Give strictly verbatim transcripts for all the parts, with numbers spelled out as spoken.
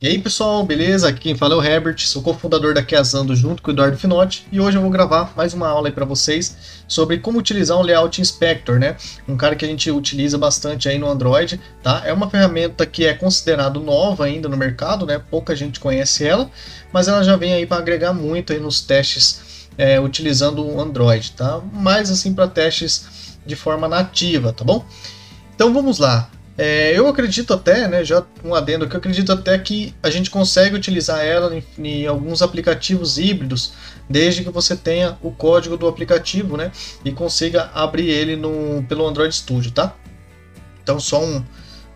E aí pessoal, beleza? Aqui quem fala é o Herbert, sou cofundador da Keazando junto com o Eduardo Finotti e hoje eu vou gravar mais uma aula aí para vocês sobre como utilizar um Layout Inspector, né? Um cara que a gente utiliza bastante aí no Android, tá? É uma ferramenta que é considerado nova ainda no mercado, né? Pouca gente conhece ela, mas ela já vem aí para agregar muito aí nos testes é, utilizando o Android, tá? Mais assim para testes de forma nativa, tá bom? Então vamos lá. É, eu acredito até, né, já um adendo que eu acredito até que a gente consegue utilizar ela em, em alguns aplicativos híbridos, desde que você tenha o código do aplicativo, né, e consiga abrir ele no, pelo Android Studio, tá? Então só um,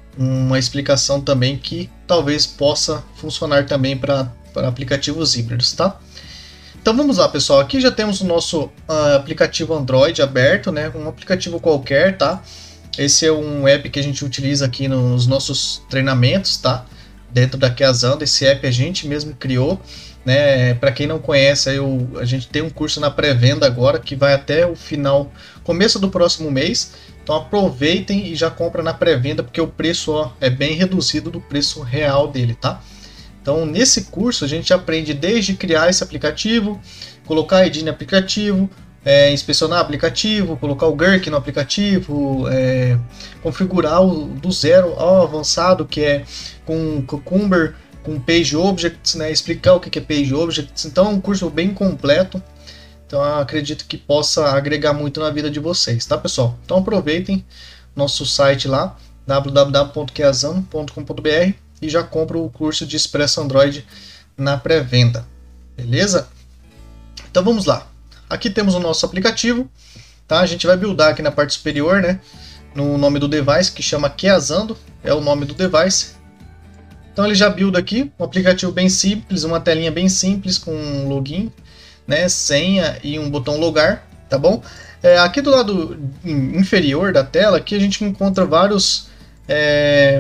uma explicação também que talvez possa funcionar também para aplicativos híbridos, tá? Então vamos lá, pessoal, aqui já temos o nosso uh, aplicativo Android aberto, né, um aplicativo qualquer, tá? Esse é um app que a gente utiliza aqui nos nossos treinamentos, tá? Dentro da Keazando, esse app a gente mesmo criou, né? Para quem não conhece, eu, a gente tem um curso na pré-venda agora que vai até o final, começo do próximo mês. Então aproveitem e já compra na pré-venda porque o preço ó, é bem reduzido do preço real dele, tá? Então nesse curso a gente aprende desde criar esse aplicativo, colocar a I D no aplicativo, É, inspecionar o aplicativo, colocar o Gherkin no aplicativo, é, configurar o, do zero ao avançado, que é com Cucumber, com Page Objects, né, explicar o que é Page Objects. Então é um curso bem completo, então eu acredito que possa agregar muito na vida de vocês, tá pessoal? Então aproveitem nosso site lá, w w w ponto keazando ponto com ponto b r e já compra o curso de Express Android na pré-venda, beleza? Então vamos lá. Aqui temos o nosso aplicativo, tá? A gente vai buildar aqui na parte superior, né? No nome do device, que chama Keazando, é o nome do device. Então ele já builda aqui, um aplicativo bem simples, uma telinha bem simples com login, né? Senha e um botão logar, tá bom? É, aqui do lado inferior da tela, aqui a gente encontra vários é,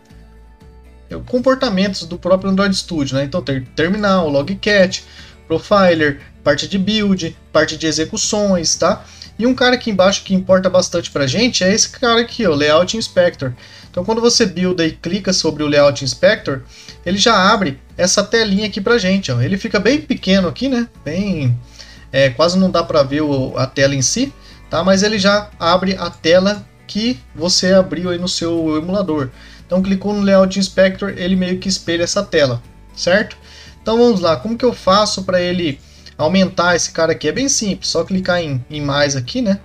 comportamentos do próprio Android Studio, né? Então tem terminal, logcat, profiler, parte de build, parte de execuções, tá? E um cara aqui embaixo que importa bastante pra gente é esse cara aqui, o Layout Inspector. Então quando você builda e clica sobre o Layout Inspector, ele já abre essa telinha aqui pra gente, ó. Ele fica bem pequeno aqui, né? Bem, é, quase não dá pra ver o, a tela em si, tá? Mas ele já abre a tela que você abriu aí no seu emulador. Então clicou no Layout Inspector, ele meio que espelha essa tela, certo? Então vamos lá, como que eu faço para ele aumentar esse cara aqui? É bem simples, só clicar em, em mais aqui, né?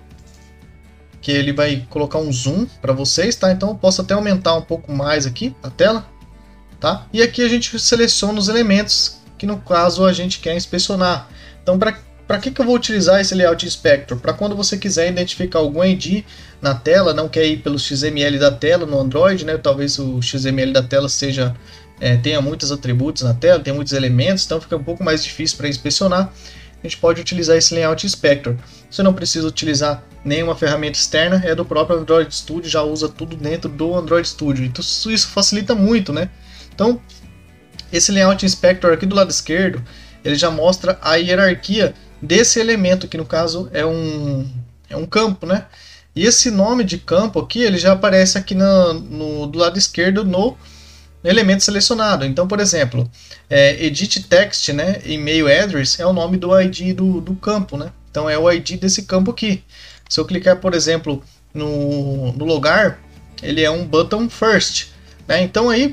Que ele vai colocar um zoom para vocês, tá? Então eu posso até aumentar um pouco mais aqui a tela, tá? E aqui a gente seleciona os elementos que no caso a gente quer inspecionar. Então para que que eu vou utilizar esse Layout Inspector? Para quando você quiser identificar algum I D na tela, não quer ir pelo X M L da tela no Android, né? Talvez o X M L da tela seja É, tenha muitos atributos na tela, tem muitos elementos, então fica um pouco mais difícil para inspecionar. A gente pode utilizar esse Layout Inspector. Você não precisa utilizar nenhuma ferramenta externa, é do próprio Android Studio, já usa tudo dentro do Android Studio. Então isso facilita muito, né? Então esse Layout Inspector aqui do lado esquerdo, ele já mostra a hierarquia desse elemento, que no caso é um, é um campo, né? E esse nome de campo aqui, ele já aparece aqui na, no, do lado esquerdo no elemento selecionado. Então, por exemplo, é, edit text, né, email address é o nome do I D do, do campo, né? Então é o I D desse campo aqui. Se eu clicar, por exemplo, no, no logar, ele é um button first, né? Então aí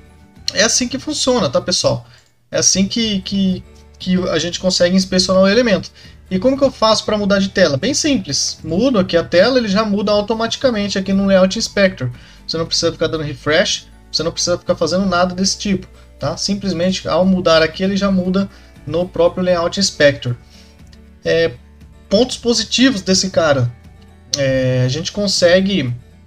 é assim que funciona, tá pessoal? É assim que, que, que a gente consegue inspecionar o elemento. E como que eu faço para mudar de tela? Bem simples, mudo aqui a tela, ele já muda automaticamente aqui no Layout Inspector. Você não precisa ficar dando refresh, você não precisa ficar fazendo nada desse tipo, tá? Simplesmente ao mudar aqui ele já muda no próprio Layout Inspector. É, pontos positivos desse cara, é, a gente consegue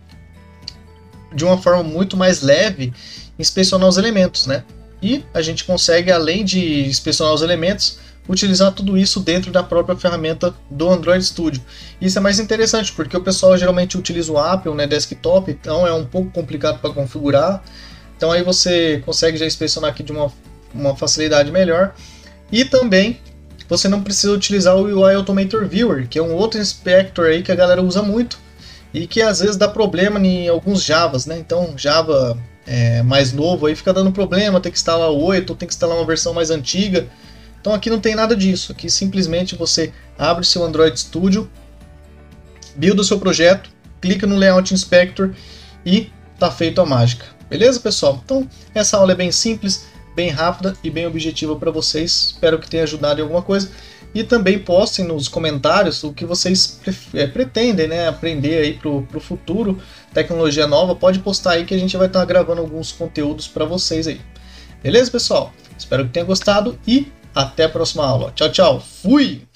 de uma forma muito mais leve inspecionar os elementos, né? E a gente consegue, além de inspecionar os elementos, utilizar tudo isso dentro da própria ferramenta do Android Studio. Isso é mais interessante porque o pessoal geralmente utiliza o Apple, né, desktop, então é um pouco complicado para configurar. Então aí você consegue já inspecionar aqui de uma, uma facilidade melhor. E também você não precisa utilizar o U I Automator Viewer, que é um outro inspector aí que a galera usa muito e que às vezes dá problema em alguns Javas, né? Então Java é, mais novo, aí fica dando problema, tem que instalar o oito, ou tem que instalar uma versão mais antiga. Então aqui não tem nada disso, aqui simplesmente você abre seu Android Studio, builda o seu projeto, clica no Layout Inspector e tá feito a mágica. Beleza, pessoal? Então essa aula é bem simples, bem rápida e bem objetiva para vocês. Espero que tenha ajudado em alguma coisa. E também postem nos comentários o que vocês é, pretendem, né, aprender aí pro, pro futuro, tecnologia nova. Pode postar aí que a gente vai estar gravando alguns conteúdos para vocês aí. Beleza, pessoal? Espero que tenha gostado e até a próxima aula. Tchau, tchau. Fui!